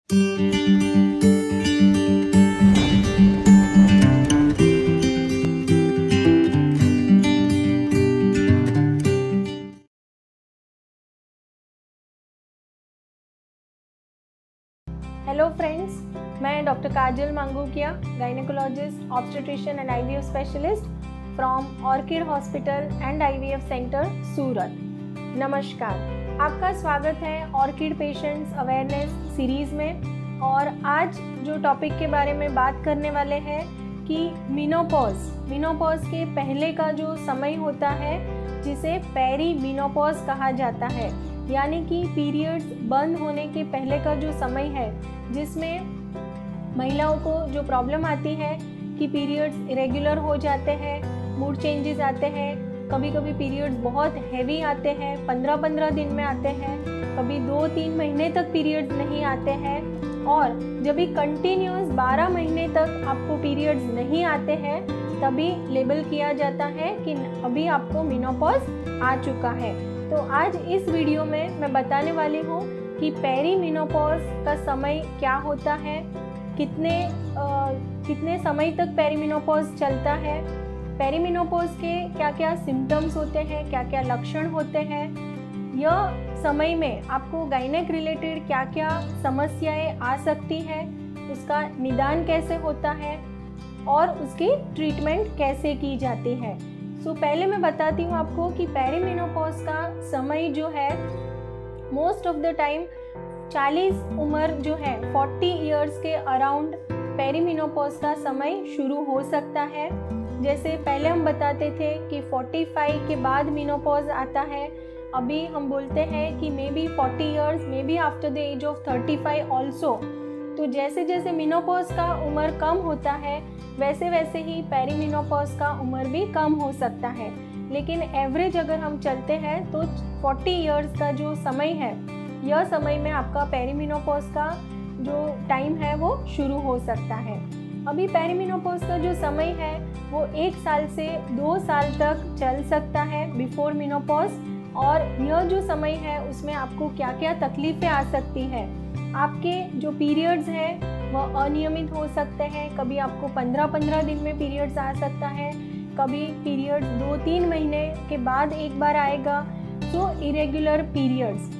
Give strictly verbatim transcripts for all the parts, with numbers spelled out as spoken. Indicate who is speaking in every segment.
Speaker 1: Hello friends, मैं doctor Kajal Mangukiya, gynaecologist, obstetrician and IVF specialist from Orchid hospital and IVF centre Surat. नमस्कार, आपका स्वागत है ऑर्किड पेशेंट्स अवेयरनेस सीरीज़ में। और आज जो टॉपिक के बारे में बात करने वाले हैं कि मेनोपॉज मेनोपॉज के पहले का जो समय होता है जिसे पेरी मेनोपॉज कहा जाता है, यानी कि पीरियड्स बंद होने के पहले का जो समय है जिसमें महिलाओं को जो प्रॉब्लम आती है कि पीरियड्स इरेगुलर हो जाते हैं, मूड चेंजेस आते हैं, कभी कभी पीरियड्स बहुत हैवी आते हैं, पंद्रह पंद्रह दिन में आते हैं, कभी दो तीन महीने तक पीरियड्स नहीं आते हैं, और जब भी कंटिन्यूस बारह महीने तक आपको पीरियड्स नहीं आते हैं तभी लेबल किया जाता है कि अभी आपको मेनोपॉज आ चुका है। तो आज इस वीडियो में मैं बताने वाली हूँ कि पेरी मेनोपॉज का समय क्या होता है, कितने आ, कितने समय तक पेरी मेनोपॉज चलता है, पेरी मेनोपॉज के क्या क्या सिम्टम्स होते हैं, क्या क्या लक्षण होते हैं, यह समय में आपको गायनेक रिलेटेड क्या क्या समस्याएं आ सकती है, उसका निदान कैसे होता है और उसकी ट्रीटमेंट कैसे की जाती है। सो so, पहले मैं बताती हूँ आपको कि पेरी मेनोपॉज का समय जो है मोस्ट ऑफ द टाइम चालीस उम्र जो है चालीस इयर्स के अराउंड पेरी मेनोपॉज का समय शुरू हो सकता है। जैसे पहले हम बताते थे कि पैंतालीस के बाद मेनोपॉज आता है, अभी हम बोलते हैं कि मे बी चालीस years, maybe after the age of पैंतीस ऑल्सो। तो जैसे जैसे मेनोपॉज का उम्र कम होता है वैसे वैसे ही पेरी मेनोपॉज का उम्र भी कम हो सकता है, लेकिन एवरेज अगर हम चलते हैं तो चालीस इयर्स का जो समय है, यह समय में आपका पेरी मेनोपॉज का जो टाइम है वो शुरू हो सकता है। अभी पेरी मेनोपॉज का जो समय है वो एक साल से दो साल तक चल सकता है बिफोर मेनोपॉज, और यह जो समय है उसमें आपको क्या क्या तकलीफ़ें आ सकती है। आपके जो पीरियड्स हैं वह अनियमित हो सकते हैं, कभी आपको पंद्रह पंद्रह दिन में पीरियड्स आ सकता है, कभी पीरियड्स दो तीन महीने के बाद एक बार आएगा। सो इरेगुलर पीरियड्स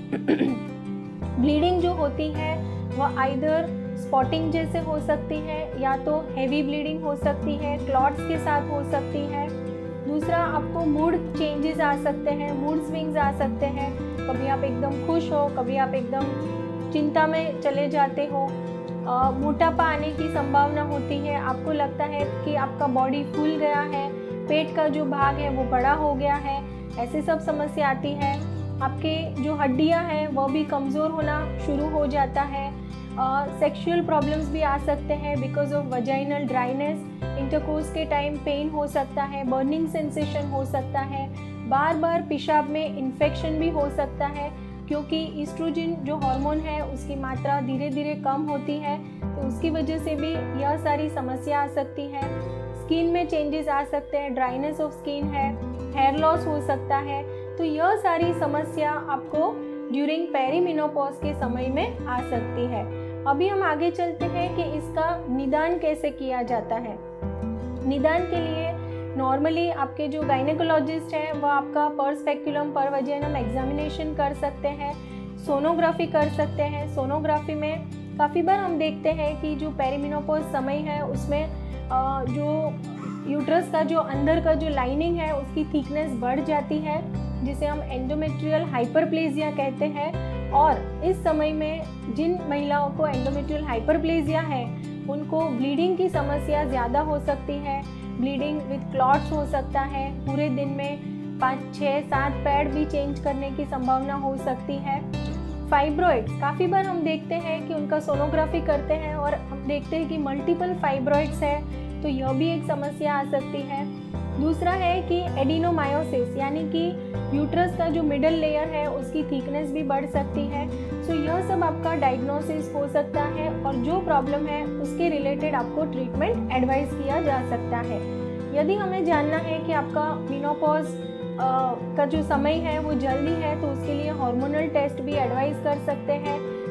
Speaker 1: ब्लीडिंग जो होती है वह आइदर स्पॉटिंग जैसे हो सकती है या तो हेवी ब्लीडिंग हो सकती है, क्लॉट्स के साथ हो सकती है। दूसरा, आपको मूड चेंजेस आ सकते हैं, मूड स्विंग्स आ सकते हैं, कभी आप एकदम खुश हो, कभी आप एकदम चिंता में चले जाते हो, मोटापा आने की संभावना होती है, आपको लगता है कि आपका बॉडी फूल गया है, पेट का जो भाग है वो बड़ा हो गया है, ऐसे सब समस्या आती है। आपके जो हड्डियां हैं वह भी कमज़ोर होना शुरू हो जाता है। सेक्सुअल प्रॉब्लम्स भी आ सकते हैं because of vaginal dryness, intercourse के टाइम पेन हो सकता है, बर्निंग सेंसेशन हो सकता है, बार बार पेशाब में इन्फेक्शन भी हो सकता है क्योंकि ईस्ट्रोजन जो हार्मोन है उसकी मात्रा धीरे धीरे कम होती है, तो उसकी वजह से भी यह सारी समस्या आ सकती है। स्किन में चेंजेस आ सकते हैं, ड्राइनेस ऑफ स्किन है, हेयर लॉस हो सकता है। तो यह सारी समस्या आपको ड्यूरिंग पेरी मेनोपॉज के समय में आ सकती है। अभी हम आगे चलते हैं कि इसका निदान कैसे किया जाता है। निदान के लिए नॉर्मली आपके जो गायनेकोलॉजिस्ट हैं वह आपका पर स्पेक्युलम पर वजाइनम एग्जामिनेशन कर सकते हैं, सोनोग्राफी कर सकते हैं। सोनोग्राफी में काफ़ी बार हम देखते हैं कि जो पेरी मेनोपॉज समय है उसमें जो यूट्रस का जो अंदर का जो लाइनिंग है उसकी थिकनेस बढ़ जाती है, जिसे हम एंडोमेट्रियल हाइपरप्लेजिया कहते हैं। और इस समय में जिन महिलाओं को एंडोमेट्रियल हाइपरप्लेजिया है उनको ब्लीडिंग की समस्या ज़्यादा हो सकती है, ब्लीडिंग विथ क्लॉट्स हो सकता है, पूरे दिन में पाँच छः सात पैड भी चेंज करने की संभावना हो सकती है। फाइब्रॉइड्स, काफ़ी बार हम देखते हैं कि उनका सोनोग्राफी करते हैं और हम देखते हैं कि मल्टीपल फाइब्रॉइड्स है, तो यह भी एक समस्या आ सकती है। दूसरा है कि एडिनोमायोसिस, यानी कि यूट्रस का जो मिडल लेयर है उसकी थिकनेस भी बढ़ सकती है। सो यह सब आपका डायग्नोसिस हो सकता है और जो प्रॉब्लम है उसके रिलेटेड आपको ट्रीटमेंट एडवाइस किया जा सकता है। यदि हमें जानना है कि आपका मेनोपॉज का जो समय है वो जल्दी है तो उसके लिए हार्मोनल टेस्ट भी एडवाइस कर सकते हैं।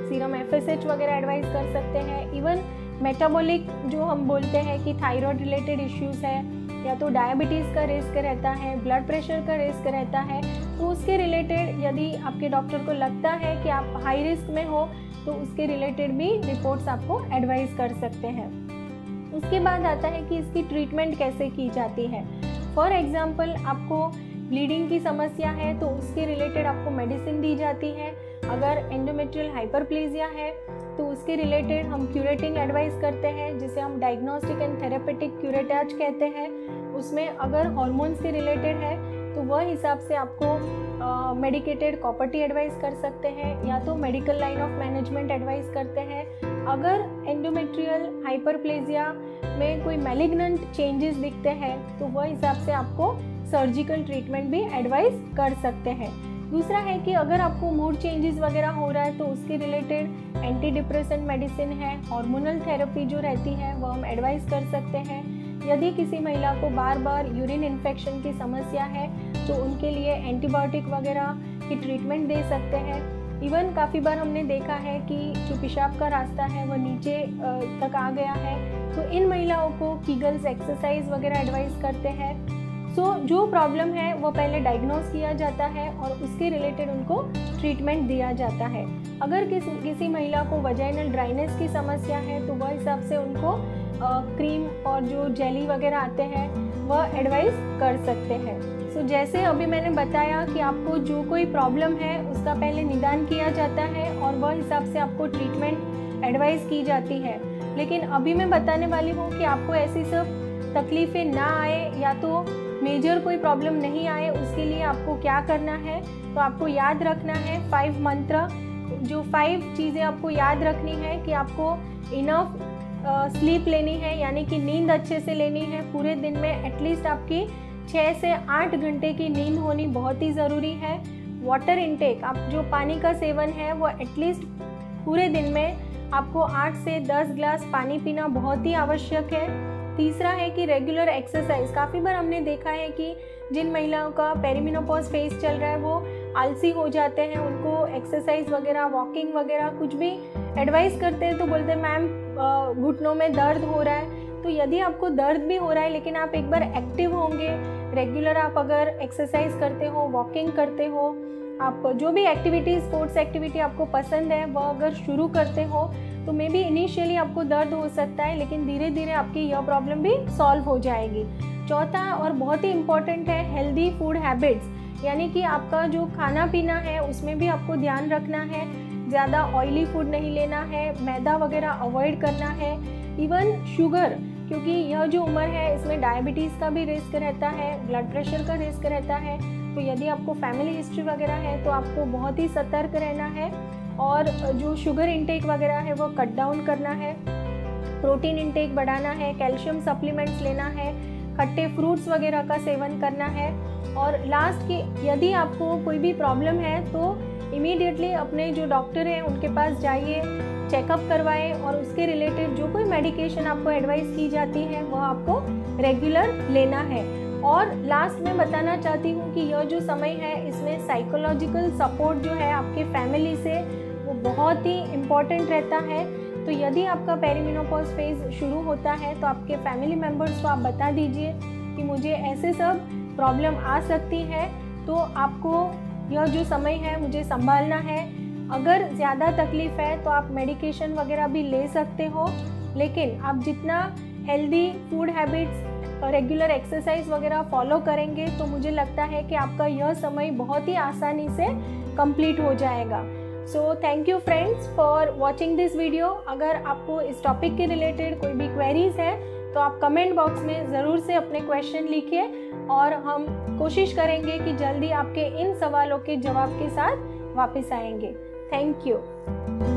Speaker 1: सीरम एफ एस एच वगैरह एडवाइस कर सकते हैं। इवन मेटाबॉलिक जो हम बोलते हैं कि थायराइड रिलेटेड इश्यूज़ है या तो डायबिटीज़ का रिस्क रहता है, ब्लड प्रेशर का रिस्क रहता है, तो उसके रिलेटेड यदि आपके डॉक्टर को लगता है कि आप हाई रिस्क में हो तो उसके रिलेटेड भी रिपोर्ट्स आपको एडवाइस कर सकते हैं। उसके बाद आता है कि इसकी ट्रीटमेंट कैसे की जाती है। फॉर एग्जांपल आपको ब्लीडिंग की समस्या है तो उसके रिलेटेड आपको मेडिसिन दी जाती है। अगर एंडोमेट्रियल हाइपरप्लेजिया है तो उसके रिलेटेड हम क्यूरेटिंग एडवाइस करते हैं, जिसे हम डायग्नोस्टिक एंड थेरेपेटिक क्यूरेटाज कहते हैं। उसमें अगर हॉर्मोन्स के रिलेटेड है तो वह हिसाब से आपको मेडिकेटेड कॉपर टी एडवाइस कर सकते हैं या तो medical line of management advice करते हैं। अगर एंडोमेट्रियल हाइपरप्लेजिया में कोई मैलिग्नेंट चेंजेस दिखते हैं तो वह हिसाब से आपको सर्जिकल ट्रीटमेंट भी एडवाइस कर सकते हैं। दूसरा है कि अगर आपको मूड चेंजेस वगैरह हो रहा है तो उसके रिलेटेड एंटी डिप्रेसेंट मेडिसिन है, हार्मोनल थेरेपी जो रहती है वह हम एडवाइस कर सकते हैं। यदि किसी महिला को बार बार यूरिन इन्फेक्शन की समस्या है तो उनके लिए एंटीबायोटिक वगैरह की ट्रीटमेंट दे सकते हैं। इवन काफ़ी बार हमने देखा है कि जो पेशाब का रास्ता है वह नीचे तक आ गया है तो इन महिलाओं को कीगल्स एक्सरसाइज वगैरह एडवाइस करते हैं। सो so, जो प्रॉब्लम है वो पहले डायग्नोस किया जाता है और उसके रिलेटेड उनको ट्रीटमेंट दिया जाता है। अगर किस, किसी महिला को वजाइनल ड्राइनेस की समस्या है तो वह हिसाब से उनको आ, क्रीम और जो जेली वगैरह आते हैं वह एडवाइस कर सकते हैं। सो so, जैसे अभी मैंने बताया कि आपको जो कोई प्रॉब्लम है उसका पहले निदान किया जाता है और वह हिसाब से आपको ट्रीटमेंट एडवाइस की जाती है। लेकिन अभी मैं बताने वाली हूँ कि आपको ऐसी सब तकलीफ़ें ना आए या तो मेजर कोई प्रॉब्लम नहीं आए, उसके लिए आपको क्या करना है। तो आपको याद रखना है फाइव मंत्र। जो फाइव चीज़ें आपको याद रखनी है कि आपको इनफ स्लीप लेनी है, यानी कि नींद अच्छे से लेनी है। पूरे दिन में एटलीस्ट आपकी छः से आठ घंटे की नींद होनी बहुत ही ज़रूरी है। वाटर इनटेक, आप जो पानी का सेवन है वो एटलीस्ट पूरे दिन में आपको आठ से दस ग्लास पानी पीना बहुत ही आवश्यक है। तीसरा है कि रेगुलर एक्सरसाइज। काफ़ी बार हमने देखा है कि जिन महिलाओं का पेरीमेनोपॉज फेज चल रहा है वो आलसी हो जाते हैं, उनको एक्सरसाइज वगैरह, वॉकिंग वगैरह कुछ भी एडवाइस करते हैं तो बोलते हैं मैम घुटनों में दर्द हो रहा है। तो यदि आपको दर्द भी हो रहा है लेकिन आप एक बार एक्टिव होंगे, रेगुलर आप अगर एक्सरसाइज करते हो, वॉकिंग करते हो, आप जो भी एक्टिविटी, स्पोर्ट्स एक्टिविटी आपको पसंद है वह अगर शुरू करते हो तो मे बी इनिशियली आपको दर्द हो सकता है लेकिन धीरे धीरे आपकी यह प्रॉब्लम भी सॉल्व हो जाएगी। चौथा और बहुत ही इम्पॉर्टेंट है हेल्दी फूड हैबिट्स, यानी कि आपका जो खाना पीना है उसमें भी आपको ध्यान रखना है। ज़्यादा ऑयली फूड नहीं लेना है, मैदा वगैरह अवॉइड करना है। इवन शुगर, क्योंकि यह जो उम्र है इसमें डायबिटीज़ का भी रिस्क रहता है, ब्लड प्रेशर का रिस्क रहता है। तो यदि आपको फैमिली हिस्ट्री वगैरह है तो आपको बहुत ही सतर्क रहना है और जो शुगर इंटेक वगैरह है वो कट डाउन करना है। प्रोटीन इंटेक बढ़ाना है, कैल्शियम सप्लीमेंट्स लेना है, खट्टे फ्रूट्स वगैरह का सेवन करना है। और लास्ट की, यदि आपको कोई भी प्रॉब्लम है तो इमीडिएटली अपने जो डॉक्टर हैं उनके पास जाइए, चेकअप करवाएं और उसके रिलेटेड जो कोई मेडिकेशन आपको एडवाइस की जाती है वह आपको रेगुलर लेना है। और लास्ट में बताना चाहती हूँ कि यह जो समय है इसमें साइकोलॉजिकल सपोर्ट जो है आपके फैमिली से वो बहुत ही इम्पॉर्टेंट रहता है। तो यदि आपका पेरीमेनोपॉज फेज शुरू होता है तो आपके फैमिली मेम्बर्स को आप बता दीजिए कि मुझे ऐसे सब प्रॉब्लम आ सकती है, तो आपको यह जो समय है मुझे संभालना है। अगर ज़्यादा तकलीफ़ है तो आप मेडिकेशन वगैरह भी ले सकते हो, लेकिन आप जितना healthy food habits, regular exercise वगैरह फॉलो करेंगे तो मुझे लगता है कि आपका यह समय बहुत ही आसानी से कंप्लीट हो जाएगा। So thank you friends for watching this video. अगर आपको इस टॉपिक के रिलेटेड कोई भी क्वेरीज है तो आप कमेंट बॉक्स में ज़रूर से अपने क्वेश्चन लिखिए और हम कोशिश करेंगे कि जल्दी आपके इन सवालों के जवाब के साथ वापस आएंगे। Thank you.